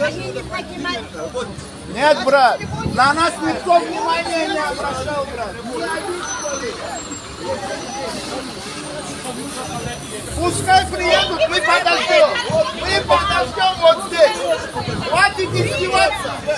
Нет, брат, на нас никто внимания не обращал, брат. Пускай приедут, мы подождем вот здесь. Хватит издеваться.